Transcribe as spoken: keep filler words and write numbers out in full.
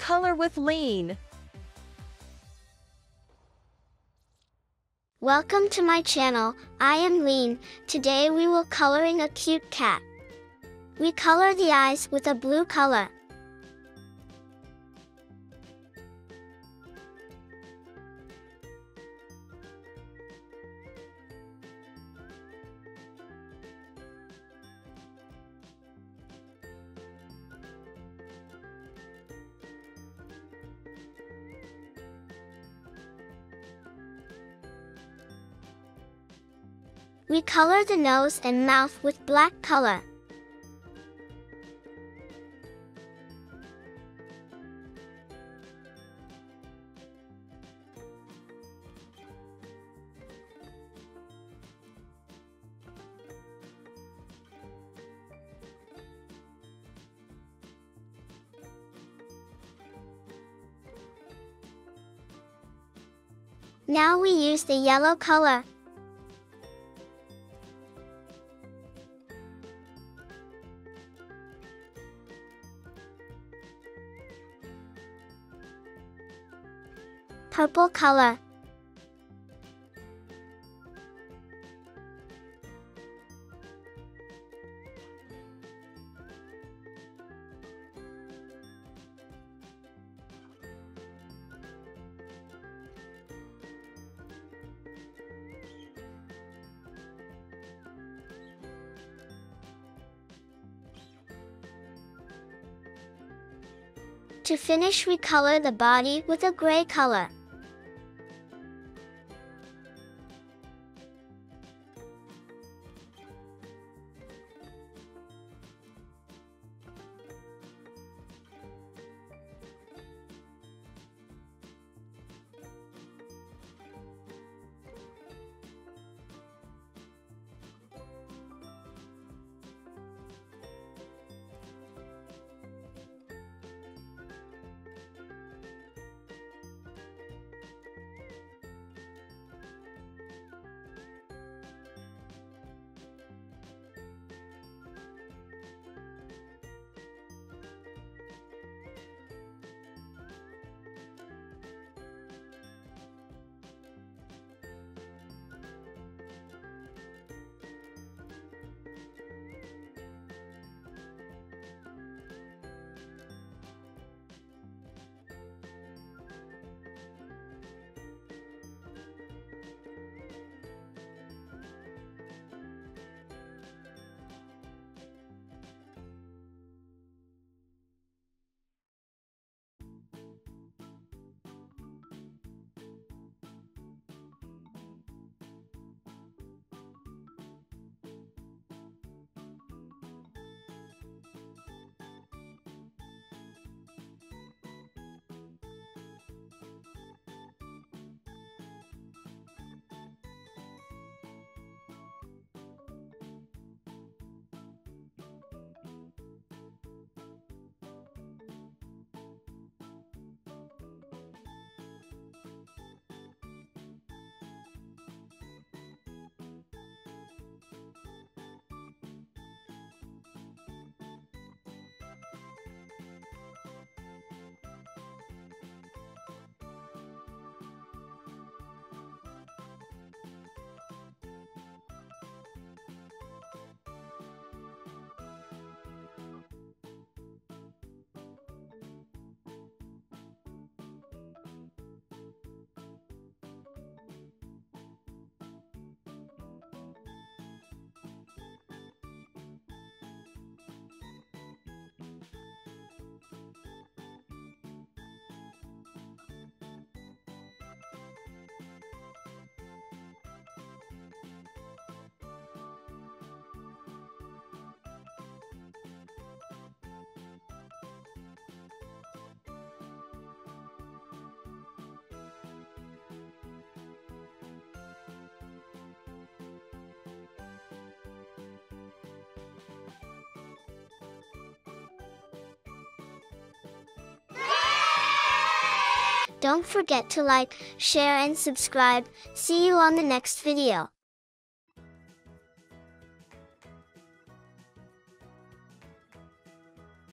Color with Lyne. Welcome to my channel. I am Lyne. Today we will coloring a cute cat. We color the eyes with a blue color. We color the nose and mouth with black color. Now we use the yellow color. Purple color. To finish, we color the body with a gray color. Don't forget to like, share and subscribe. See you on the next video.